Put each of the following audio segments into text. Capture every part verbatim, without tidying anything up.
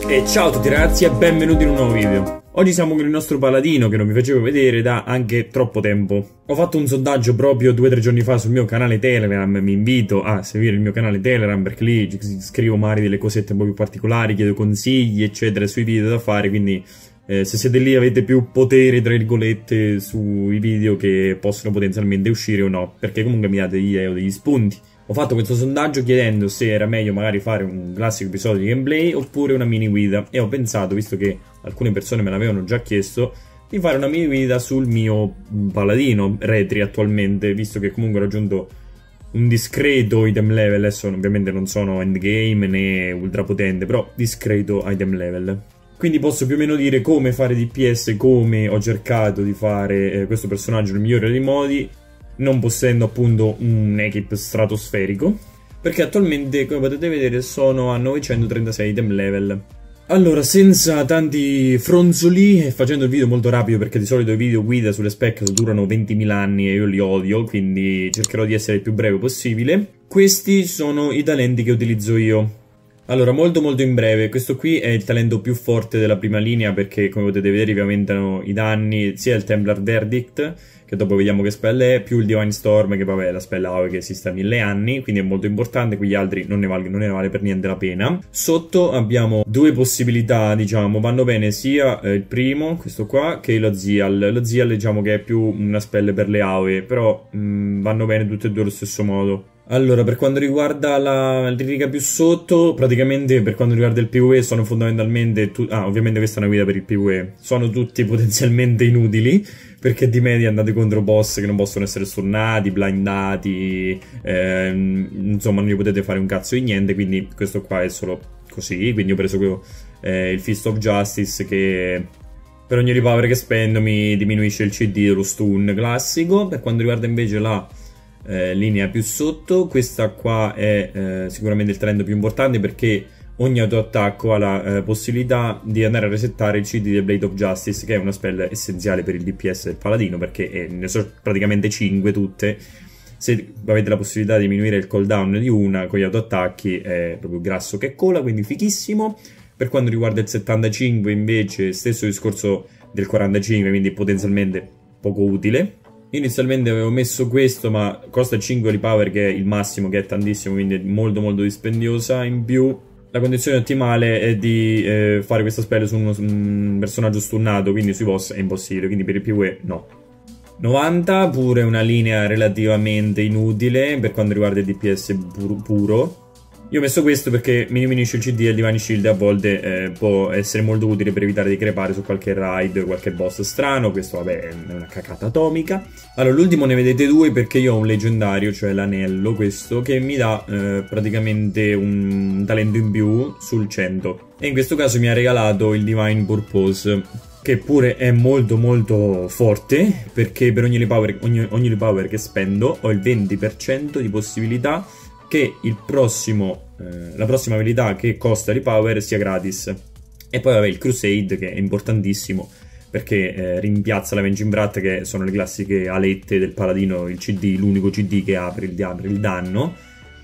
E ciao a tutti ragazzi e benvenuti in un nuovo video. Oggi siamo con il nostro paladino che non vi facevo vedere da anche troppo tempo. Ho fatto un sondaggio proprio due o tre giorni fa sul mio canale Telegram. Mi invito a seguire il mio canale Telegram perché lì scrivo magari delle cosette un po' più particolari, chiedo consigli eccetera sui video da fare, quindi eh, se siete lì avete più potere tra virgolette sui video che possono potenzialmente uscire o no, perché comunque mi date degli idee o degli spunti. Ho fatto questo sondaggio chiedendo se era meglio magari fare un classico episodio di gameplay oppure una mini guida, e ho pensato, visto che alcune persone me l'avevano già chiesto, di fare una mini guida sul mio paladino retri attualmente, visto che comunque ho raggiunto un discreto item level. Adesso ovviamente non sono endgame né ultra potente, però discreto item level. Quindi posso più o meno dire come fare D P S, come ho cercato di fare eh, questo personaggio nel migliore dei modi, non possedendo appunto un equip stratosferico, perché attualmente, come potete vedere, sono a novecentotrentasei item level. Allora, senza tanti fronzoli e facendo il video molto rapido, perché di solito i video guida sulle spec durano ventimila anni e io li odio, quindi cercherò di essere il più breve possibile. Questi sono i talenti che utilizzo io. Allora, molto molto in breve, questo qui è il talento più forte della prima linea, perché come potete vedere vi aumentano i danni sia il Templar Verdict, che dopo vediamo che spell è, più il Divine Storm, che vabbè è la spell A O E che esiste da mille anni, quindi è molto importante, quegli altri non ne, vale, non ne vale per niente la pena. Sotto abbiamo due possibilità, diciamo, vanno bene sia eh, il primo, questo qua, che lo Zial. Lo Zial diciamo che è più una spell per le A O E, però mh, vanno bene tutte e due allo stesso modo. Allora, per quanto riguarda la riga più sotto, praticamente per quanto riguarda il PvE sono fondamentalmente... Ah, ovviamente questa è una guida per il PvE. Sono tutti potenzialmente inutili, perché di media andate contro boss che non possono essere stunnati, blindati, ehm, insomma non gli potete fare un cazzo di niente, quindi questo qua è solo così. Quindi ho preso eh, il Fist of Justice, che per ogni repower che spendo mi diminuisce il C D dello stun classico. Per quanto riguarda invece la... Eh, linea più sotto, questa qua è eh, sicuramente il talento più importante, perché ogni autoattacco ha la eh, possibilità di andare a resettare il C D del Blade of Justice, che è una spell essenziale per il D P S del paladino, perché eh, ne so praticamente cinque tutte. Se avete la possibilità di diminuire il cooldown di una con gli autoattacchi è proprio grasso che cola, quindi fighissimo. Per quanto riguarda il settantacinque invece, stesso discorso del quarantacinque, quindi potenzialmente poco utile. Inizialmente avevo messo questo, ma costa cinque repower, che è il massimo, che è tantissimo, quindi è molto molto dispendiosa. In più la condizione ottimale è di eh, fare questa spell su uno, un personaggio stunnato, quindi sui boss è impossibile, quindi per il PvE no. novanta, pure una linea relativamente inutile per quanto riguarda il D P S pur puro. Io ho messo questo perché mi diminuisce il C D e il Divine Shield, e a volte eh, può essere molto utile per evitare di crepare su qualche raid, qualche boss strano. Questo vabbè è una cacata atomica. Allora, l'ultimo ne vedete due perché io ho un leggendario, cioè l'anello, questo, che mi dà eh, praticamente un talento in più sul cento. E in questo caso mi ha regalato il Divine Purpose, che pure è molto molto forte, perché per ogni repower, ogni, ogni repower che spendo ho il venti per cento di possibilità che il prossimo, eh, la prossima abilità che costa repower sia gratis. E poi vabbè il Crusade, che è importantissimo perché eh, rimpiazza la Venging Brat, che sono le classiche alette del paladino, il C D, l'unico C D che apre il, apre il danno,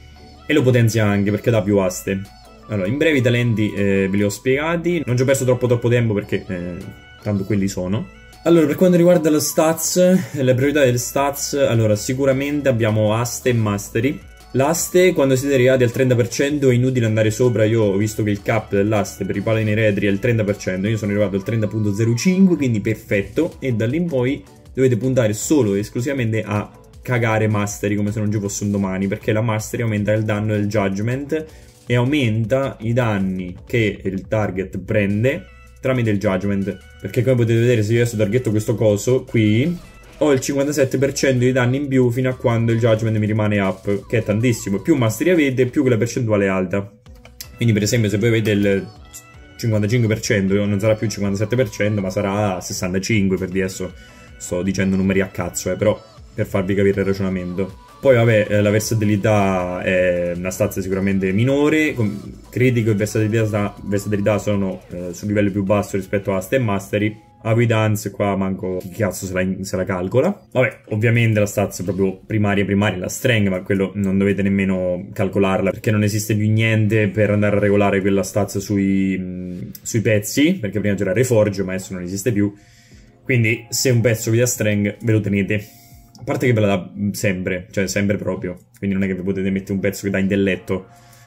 e lo potenzia anche perché dà più aste. Allora, in breve i talenti eh, ve li ho spiegati, non ci ho perso troppo troppo tempo perché eh, tanto quelli sono. Allora, per quanto riguarda le stats, le priorità delle stats, allora sicuramente abbiamo aste e mastery. L'aste, quando siete arrivati al trenta per cento è inutile andare sopra. Io ho visto che il cap dell'aste per i paladini retri è il trenta per cento, io sono arrivato al trenta virgola zero cinque, quindi perfetto. E da lì in poi dovete puntare solo e esclusivamente a cagare mastery come se non ci fosse un domani, perché la mastery aumenta il danno del judgment e aumenta i danni che il target prende tramite il judgment. Perché come potete vedere, se io adesso targetto questo coso qui, ho il cinquantasette per cento di danni in più fino a quando il judgment mi rimane up, che è tantissimo. Più mastery avete, più quella percentuale è alta. Quindi per esempio se voi avete il cinquantacinque per cento, non sarà più il cinquantasette per cento, ma sarà sessantacinque per dire. Adesso sto dicendo numeri a cazzo, eh, però per farvi capire il ragionamento. Poi vabbè, eh, la versatilità è una stazza sicuramente minore, critico e versatilità, versatilità sono eh, sul livello più basso rispetto a aste e mastery. Avi Dance qua manco chi cazzo se la, se la calcola. Vabbè, ovviamente la stats proprio primaria primaria la strength, ma quello non dovete nemmeno calcolarla perché non esiste più niente per andare a regolare quella stats sui, mh, sui pezzi, perché prima c'era Reforge ma adesso non esiste più. Quindi se un pezzo vi dà strength ve lo tenete. A parte che ve la dà sempre, cioè sempre proprio. Quindi non è che vi potete mettere un pezzo che dà intelletto.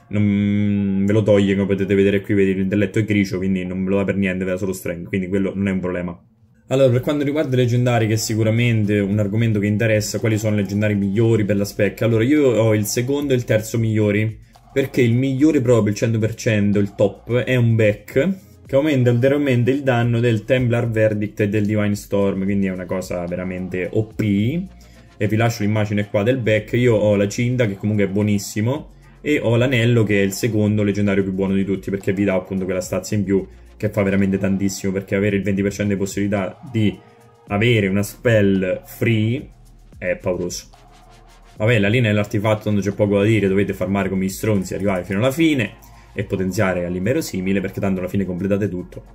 Non ve lo toglie, come potete vedere qui, vedete l'intelletto è grigio, quindi non ve lo dà per niente, ve dà solo strength, quindi quello non è un problema. Allora, per quanto riguarda i leggendari, che è sicuramente un argomento che interessa, quali sono i leggendari migliori per la spec? Allora, io ho il secondo e il terzo migliori, perché il migliore proprio, il cento per cento, il top, è un Beck, che aumenta ulteriormente il danno del Templar Verdict e del Divine Storm, quindi è una cosa veramente O P. E vi lascio l'immagine qua del Beck. Io ho la cinta, che comunque è buonissimo, e ho l'anello che è il secondo leggendario più buono di tutti perché vi dà appunto quella stazza in più che fa veramente tantissimo, perché avere il venti per cento di possibilità di avere una spell free è pauroso. Vabbè, la linea dell'artefatto non c'è poco da dire, dovete farmare come gli stronzi, arrivare fino alla fine e potenziare all'inverosimile perché tanto alla fine completate tutto.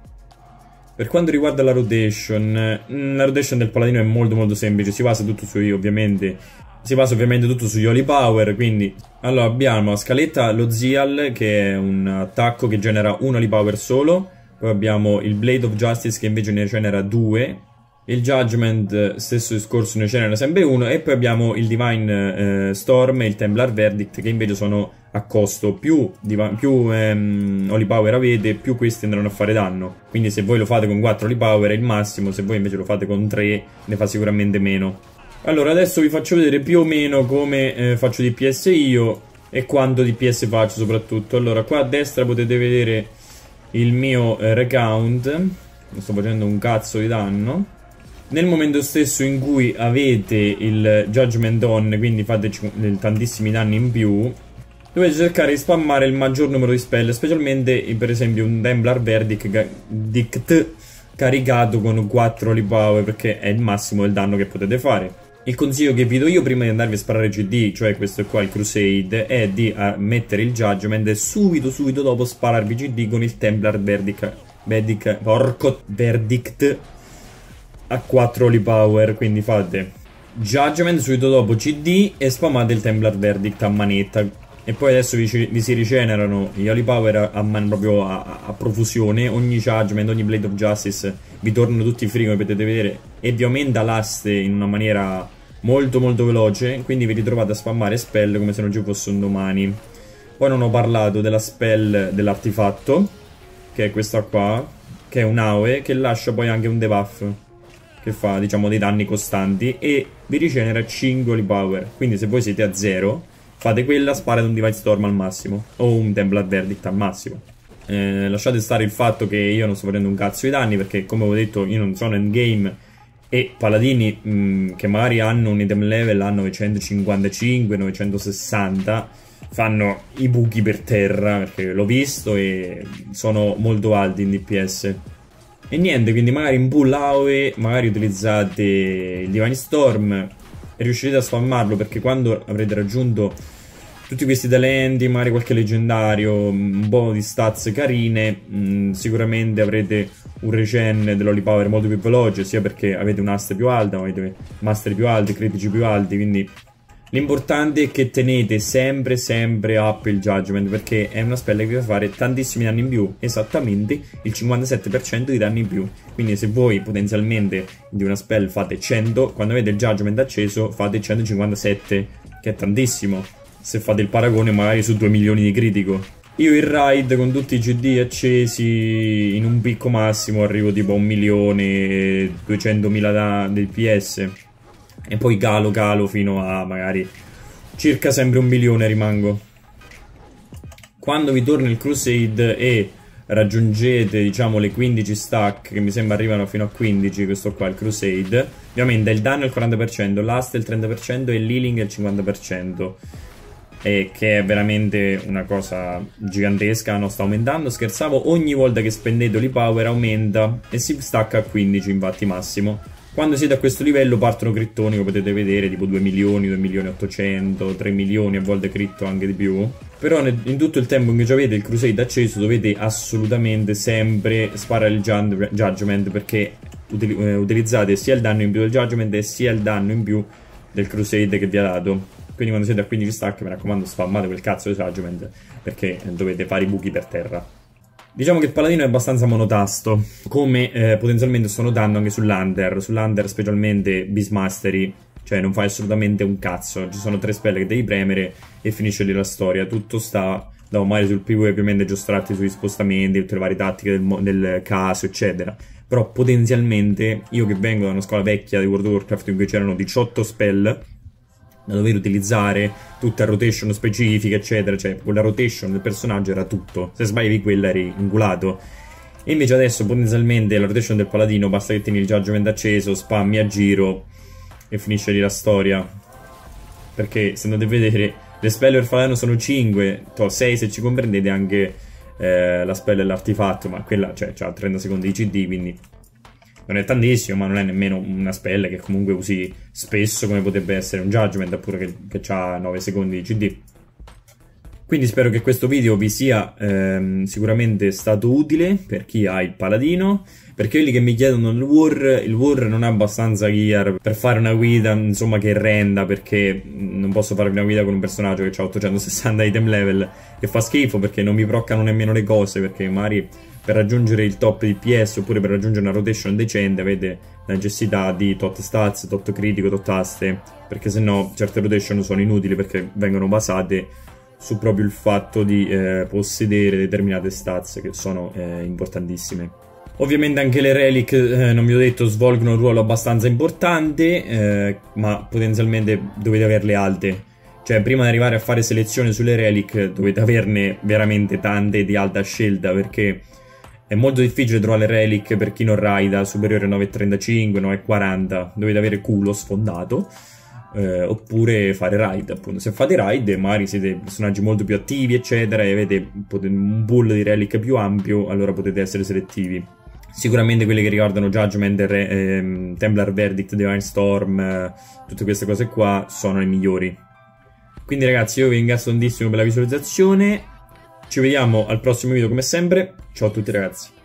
Per quanto riguarda la rotation, la rotation del paladino è molto molto semplice, si basa tutto sui ovviamente... Si basa ovviamente tutto sugli Holy Power, quindi... Allora abbiamo la scaletta lo Zeal, che è un attacco che genera un Holy Power solo. Poi abbiamo il Blade of Justice, che invece ne genera due. Il Judgment, stesso discorso, ne genera sempre uno. E poi abbiamo il Divine eh, Storm e il Templar Verdict, che invece sono a costo. Più, più ehm, Holy Power avete, più questi andranno a fare danno. Quindi se voi lo fate con quattro Holy Power è il massimo, se voi invece lo fate con tre ne fa sicuramente meno. Allora, adesso vi faccio vedere più o meno come eh, faccio D P S io e quanto D P S faccio soprattutto. Allora, qua a destra potete vedere il mio eh, recount. Non sto facendo un cazzo di danno. Nel momento stesso in cui avete il Judgment On, quindi fate tantissimi danni in più, dovete cercare di spammare il maggior numero di spell, specialmente per esempio un Templar Verdict caricato con quattro Holy Power, perché è il massimo del danno che potete fare. Il consiglio che vi do io prima di andarvi a sparare G D, cioè questo qua, il Crusade, è di uh, mettere il Judgment e subito subito dopo spararvi G D con il Templar Verdict, Verdict, porco Verdict a quattro Holy Power, quindi fate Judgment subito dopo G D e spammate il Templar Verdict a manetta. E poi adesso vi, vi si rigenerano gli Holy Power a, a man proprio a, a profusione. Ogni Judgment, ogni Blade of Justice vi tornano tutti free, come potete vedere, e vi aumenta l'aste in una maniera molto molto veloce. Quindi vi ritrovate a spammare spell come se non ci fosse un domani. Poi non ho parlato della spell dell'artefatto, che è questa qua, che è un A O E, che lascia poi anche un debuff che fa, diciamo, dei danni costanti e vi rigenera cinque Holy Power. Quindi se voi siete a zero, fate quella, sparate un Divine Storm al massimo o un Templar Verdict al massimo. Eh, lasciate stare il fatto che io non sto facendo un cazzo di danni, perché come ho detto io non sono endgame, e paladini mh, che magari hanno un item level a novecentocinquantacinque novecentosessanta fanno i buchi per terra, perché l'ho visto e sono molto alti in D P S. E niente, quindi magari in pull A O E magari utilizzate il Divine Storm e riuscirete a spammarlo, perché quando avrete raggiunto tutti questi talenti, magari qualche leggendario, un po' di stats carine, mh, sicuramente avrete un regen dell'Holy Power molto più veloce, sia perché avete un'aste più alta, avete master più alti, critici più alti, quindi l'importante è che tenete sempre sempre up il Judgment, perché è una spell che vi fa fare tantissimi danni in più, esattamente il cinquantasette per cento di danni in più. Quindi se voi potenzialmente di una spell fate cento, quando avete il Judgment acceso fate centocinquantasette, che è tantissimo se fate il paragone magari su due milioni di critico. Io il raid con tutti i G D accesi in un picco massimo arrivo tipo a un milione e duecentomila D P S. E poi calo calo fino a magari circa sempre un milione rimango. Quando vi torna il Crusade e raggiungete, diciamo, le quindici stack, che mi sembra arrivano fino a quindici, questo qua il Crusade, ovviamente il danno è il quaranta per cento, l'ast è il trenta per cento e il healing è il cinquanta per cento. E che è veramente una cosa gigantesca. Non sta aumentando, scherzavo. Ogni volta che spendete Holy Power aumenta e si stacca a quindici, infatti massimo. Quando siete a questo livello partono crittoni, come potete vedere, tipo due milioni, due milioni e ottocento, tre milioni, a volte critto anche di più. Però in tutto il tempo in cui avete il Crusade acceso dovete assolutamente sempre sparare il Judgment, perché util eh, utilizzate sia il danno in più del Judgment e sia il danno in più del Crusade che vi ha dato. Quindi quando siete a quindici stack, mi raccomando, spammate quel cazzo di Judgment, perché dovete fare i buchi per terra. Diciamo che il paladino è abbastanza monotasto, come eh, potenzialmente sto notando anche sull'Under. Sull'Under specialmente Beastmastery, cioè non fai assolutamente un cazzo. Ci sono tre spell che devi premere e finisce lì la storia. Tutto sta, da magari sul PvE ovviamente giostrarti sugli spostamenti, tutte le varie tattiche del, del caso, eccetera. Però potenzialmente, io che vengo da una scuola vecchia di World of Warcraft in cui c'erano diciotto spell da dover utilizzare, tutta rotation specifica, eccetera, cioè quella rotation del personaggio era tutto, se sbagliavi quella eri inculato. E invece adesso potenzialmente la rotation del paladino basta che tieni il Judgment acceso, spammi a giro e finisce lì la storia. Perché se andate a vedere, le spell per paladino sono cinque, sei se ci comprendete anche eh, la spell e l'artifatto, ma quella cioè ha trenta secondi di C D, quindi non è tantissimo, ma non è nemmeno una spell che comunque usi spesso come potrebbe essere un Judgment, oppure che, che ha nove secondi di C D. Quindi spero che questo video vi sia ehm, sicuramente stato utile per chi ha il paladino. Per quelli che mi chiedono il war, il war non ha abbastanza gear per fare una guida, insomma, che renda, perché non posso fare una guida con un personaggio che ha ottocentosessanta item level, che fa schifo perché non mi proccano nemmeno le cose, perché magari per raggiungere il top di P S oppure per raggiungere una rotation decente avete la necessità di tot stats, tot critico, tot aste, perché sennò certe rotation sono inutili perché vengono basate su proprio il fatto di eh, possedere determinate stats che sono eh, importantissime. Ovviamente anche le relic, eh, non vi ho detto, svolgono un ruolo abbastanza importante, eh, ma potenzialmente dovete averle alte. Cioè, prima di arrivare a fare selezione sulle relic dovete averne veramente tante di alta scelta, perché è molto difficile trovare le relic per chi non raida superiore a nove virgola trentacinque, nove virgola quaranta. Dovete avere culo sfondato, eh, oppure fare raid, appunto. Se fate raid magari siete personaggi molto più attivi, eccetera, e avete un pool di relic più ampio, allora potete essere selettivi. Sicuramente quelle che riguardano Judgment, ehm, Templar Verdict, Divine Storm, eh, tutte queste cose qua sono le migliori. Quindi ragazzi, io vi ringrazio tantissimo per la visualizzazione. Ci vediamo al prossimo video come sempre. Ciao a tutti ragazzi.